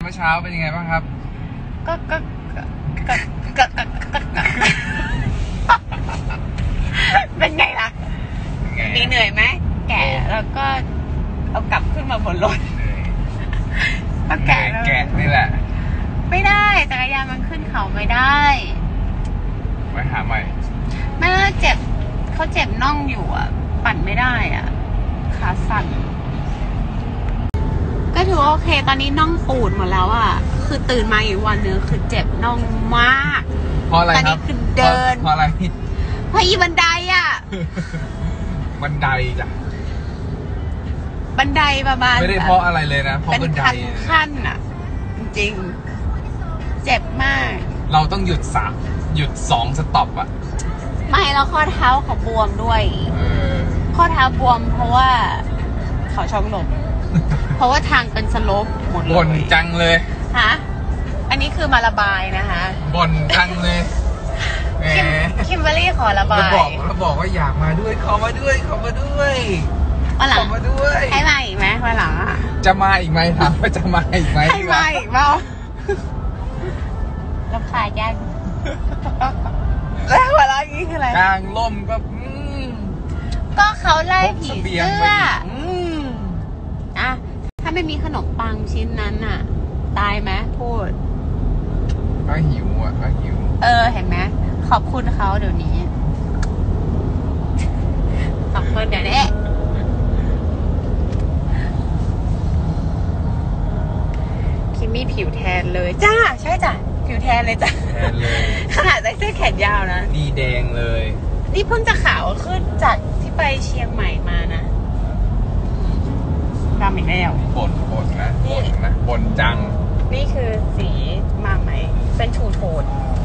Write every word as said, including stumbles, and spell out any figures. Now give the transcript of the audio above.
มื่อเช้าเป็นยังไงบ้างครับก็ก็ก็ก็ก็ก็เป็นไงล่ะมีเหนื่อยไหมแก่แล้วก็เอากลับขึ้นมาบนรถก็แก่แก่นี่แหละไม่ได้จักรยานมันขึ้นเขาไม่ได้ไว้หาใหม่ไม่เจ็บเขาเจ็บน่องอยู่อ่ะปั่นไม่ได้อ่ะขาสั่นก็ถือว่าโอเคตอนนี้น่องปูดหมดแล้วอ่ะคือตื่นมาอีกวันนึงคือเจ็บน่องมากเพราะอะไรครับตอนนี้คือเดินเพราะอะไรเพราะอีบันไดอ่ะบันไดจ้ะบันไดประมาณไม่ได้เพราะอะไรเลยนะเพราะบันไดขั้นอ่ะจริงเจ็บมากเราต้องหยุดสามหยุดสองสต็อปอ่ะไม่แล้วข้อเท้าเขาบวมด้วยข้อเท้าบวมเพราะว่าเขาช่องลมเพราะว่าทางเป็นสโลปหมดเลยบ่นจังเลยฮะอันนี้คือมาระบายนะคะบ่นจังเลยคิมคิมเบอรี่ขอระบายเราบอกเราบอกว่าอยากมาด้วยขอมาด้วยขอมาด้วยวันหลังมาด้วยให้มาอีกไหมวันหลังอ่ะจะมาอีกไหมถามว่าจะมาอีกไหมให้มาอีกเปล่ารับขายยังแล้วอะไรนี่คืออะไรกลางล่มก็ก็เขาไล่ผีเสื้ออะถ้าไม่มีขนมปังชิ้นนั้นน่ะตายไหมพูดก็หิวอ่ะก็หิวเออเห็นไหมขอบคุณเขาเดี๋ยวนี้ขอบคุณเดี๋ยวนี้คิมมี่ผิวแทนเลยจ้าใช่จ้ะผิวแทนเลยจ้ะแทนเลยขนาดใส่เสื้อแขนยาวนะนี่แดงเลยนี่เพิ่งจะขาวขึ้นจากที่ไปเชียงใหม่มานะดำอีกแล้วบ่นบ่นนะบ่นนะบ่นจังนี่คือสีมาไหมเป็นทูโทน